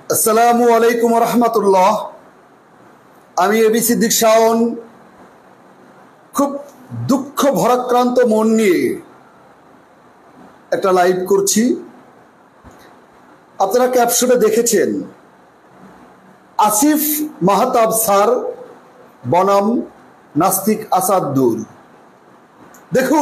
আসসালামু আলাইকুম রহমতুল্লাহ। আমি এবি সিদ্দিক শাওন খুব দুঃখ ভরাক্রান্ত মন নিয়ে একটা লাইভ করছি। আপনারা ক্যাপশনে দেখেছেন আসিফ মাহতাব স্যার বনাম নাস্তিক আসাদ নূর। দেখুন,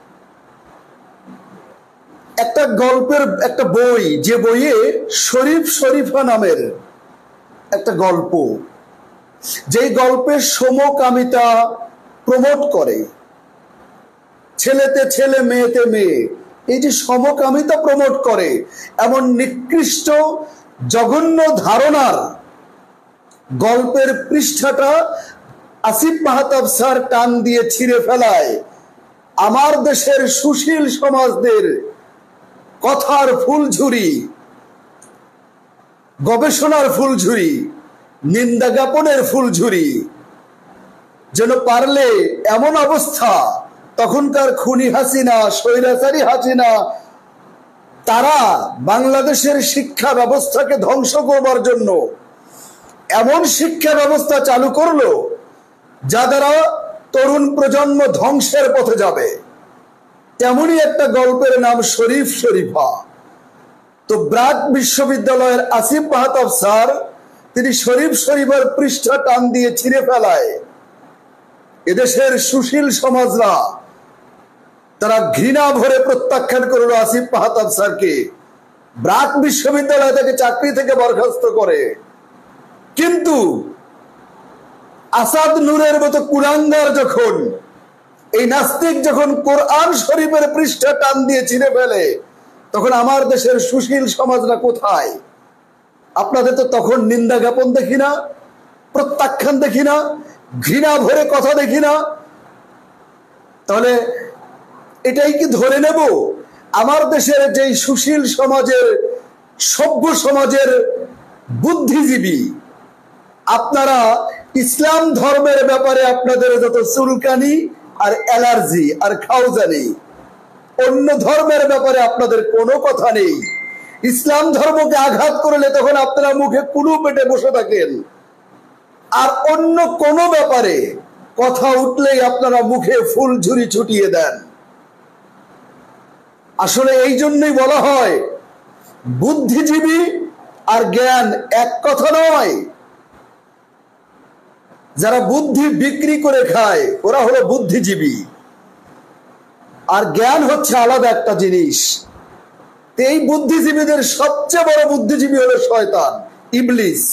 একটা গল্পের একটা বই, যে বইয়ে শরীফ শরীফা নামের একটা গল্প, যেই গল্পের সমকামিতা প্রমোট করে, ছেলেতে ছেলে মেয়েতে মেয়ে, এই যে সমকামিতা প্রমোট করে এমন নিকৃষ্ট জঘন্য ধারণার গল্পের পৃষ্ঠাটা আসিফ মাহতাব স্যার টান দিয়ে ছিঁড়ে ফেলায় আমার দেশের সুশীল সমাজদের কথার ফুলঝুরি, গবেষণার ফুলঝুরি, নিন্দা জ্ঞাপনের ফুলঝুরি। যেন পারলে এমন অবস্থা, তখনকার খুনি হাসিনা, স্বৈরাচারী হাসিনা, তারা বাংলাদেশের শিক্ষা ব্যবস্থাকে ধ্বংস করবার জন্য এমন শিক্ষা ব্যবস্থা চালু করলো যা দ্বারা তরুণ প্রজন্ম ধ্বংসের পথে যাবে। তেমনই একটা গল্পের নাম শরীফ শরীফা। তো ব্র্যাক বিশ্ববিদ্যালয়ের আসিফ মাহতাব স্যার তিনি শরীফ শরীফার পৃষ্ঠা টান দিয়ে ছিঁড়ে ফেলায় এদেশের সুশীল সমাজরা তারা ঘৃণা ভরে প্রত্যাখ্যান করলো আসিফ মাহতাব স্যারকে। ব্র্যাক বিশ্ববিদ্যালয় থেকে চাকরি থেকে বরখাস্ত করে। কিন্তু আসাদ নূরের মতো কুলাঙ্গার যখন, এই নাস্তিক যখন কোরআন শরীফের পৃষ্ঠা টান দিয়ে ছিঁড়ে ফেলে, তখন আমার দেশের সুশীল সমাজরা কোথায়? আপনাদের তো তখন নিন্দা জ্ঞাপন দেখি না, প্রত্যাখ্যান দেখি না, ঘৃণা ভরে কথা দেখি না। তাহলে এটাই কি ধরে নেব আমার দেশের যেই সুশীল সমাজের, সভ্য সমাজের বুদ্ধিজীবী, আপনারা ইসলাম ধর্মের ব্যাপারে আপনাদের যত চুলকানি আর অ্যালার্জি আর খাওজানি, অন্য ধর্মের ব্যাপারে আপনাদের কোনো কথা নেই। ইসলাম ধর্মকে আঘাত করলে তখন আপনারা মুখে কুলু পেটে বসে থাকেন, আর অন্য কোনো ব্যাপারে কথা উঠলেই আপনারা মুখে ফুল ঝুরি ছুটিয়ে দেন। আসলে এই জন্যই বলা হয় বুদ্ধিজীবী আর জ্ঞান এক কথা নয়। যারা বুদ্ধি বিক্রি করে খায় ওরা হলো বুদ্ধিজীবী, আর জ্ঞান হচ্ছে আলাদা একটা জিনিস। এই বুদ্ধিজীবীদের সবচেয়ে বড় বুদ্ধিজীবী হলো শয়তান, ইবলিস।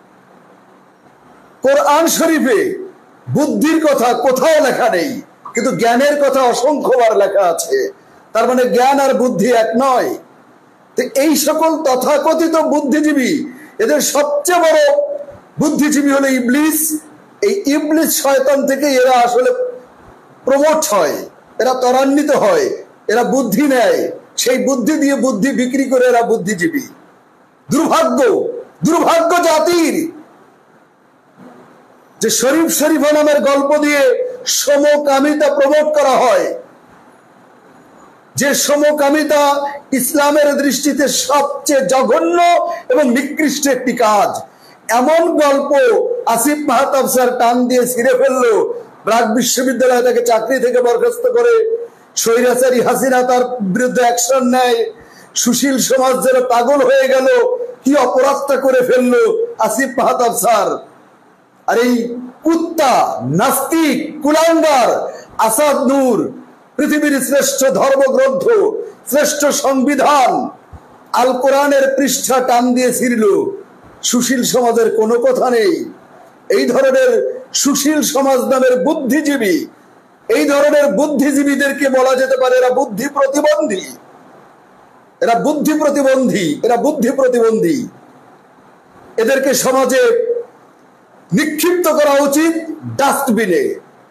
কোরআন শরীফে বুদ্ধির কথা কোথাও লেখা নেই, কিন্তু জ্ঞানের কথা অসংখ্যবার লেখা আছে। তার মানে জ্ঞান আর বুদ্ধি এক নয়। তো এই সকল তথাকথিত বুদ্ধিজীবী, এদের সবচেয়ে বড় বুদ্ধিজীবী হলো ইবলিস। এই ইবলিস শয়তান থেকে এরা আসলে প্রমোট হয়, এরা ত্বরান্বিত হয়, এরা বুদ্ধি নেয়, সেই বুদ্ধি দিয়ে বুদ্ধি বিক্রি করে এরা বুদ্ধিজীবী। দুর্ভাগ্য, দুর্ভাগ্য জাতির যে শরীফ শরীফা নামের গল্প দিয়ে সমকামিতা প্রমোট করা হয়, যে সমকামিতা ইসলামের দৃষ্টিতে সবচেয়ে জঘন্য এবং নিকৃষ্ট একটি কাজ। এমন গল্প আসিফ মাহতাব স্যার টান দিয়ে ছিঁড়ে ফেললো, ব্র্যাক বিশ্ববিদ্যালয় থেকে চাকরি থেকে বরখাস্ত করে, স্বৈরাচারী হাসিনা তার বিরুদ্ধে অ্যাকশন নেয়, সুশীল সমাজ যেন পাগল হয়ে গেল। কি অপরাধটা করে ফেললো আসিফ মাহতাব স্যার! আর এই কুত্তা, নাস্তিক, কুলাঙ্গার আসাদ নূর পৃথিবীর শ্রেষ্ঠ ধর্মগ্রন্থ, শ্রেষ্ঠ সংবিধান আল কোরআনের পৃষ্ঠা টান দিয়ে ছিঁড়ল। সুশীল সমাজের কোনো কথা নেই। এই ধরনের সুশীল সমাজ নামের বুদ্ধিজীবী, এই ধরনের বুদ্ধিজীবীদেরকে বলা যেতে পারে এরা বুদ্ধি প্রতিবন্ধী, এরা বুদ্ধি প্রতিবন্ধী, এরা বুদ্ধি প্রতিবন্ধী। এদেরকে সমাজে নিক্ষিপ্ত করা উচিত ডাস্টবিনে।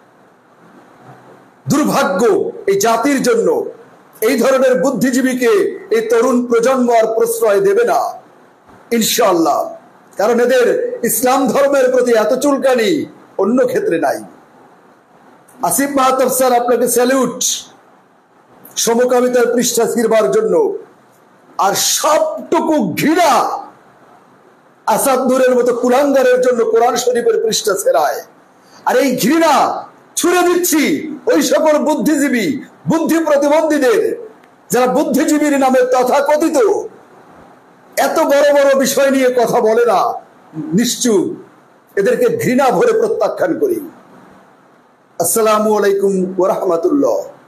দুর্ভাগ্য এই জাতির জন্য। এই ধরনের বুদ্ধিজীবীকে এই তরুণ প্রজন্ম আর প্রশ্রয় দেবে না ইনশাআল্লাহ, কারণ এদের ইসলাম ধর্মের প্রতি এত চুলকানি অন্য ক্ষেত্রে নাই। আসিফ মাহতাব স্যার, আপনাকে স্যালিউট সমকামিতার পৃষ্ঠা ছিঁড়বার জন্য। আর সবটুকু ঘৃণা আসাদ নূরের মতো কুলাঙ্গারের জন্য কোরআন শরীফের পৃষ্ঠা ছেড়ায়। আর এই ঘৃণা ছুড়ে দিচ্ছি ওই সকল বুদ্ধিজীবী, বুদ্ধি প্রতিবন্ধীদের, যারা বুদ্ধিজীবীর নামে তথাকথিত এত বড় বড় বিষয় নিয়ে কথা বলে না, নিশ্চুপ, এদেরকে ঘৃণা ভরে প্রত্যাখ্যান করি। আসসালামু আলাইকুম ওয়া রাহমাতুল্লাহ।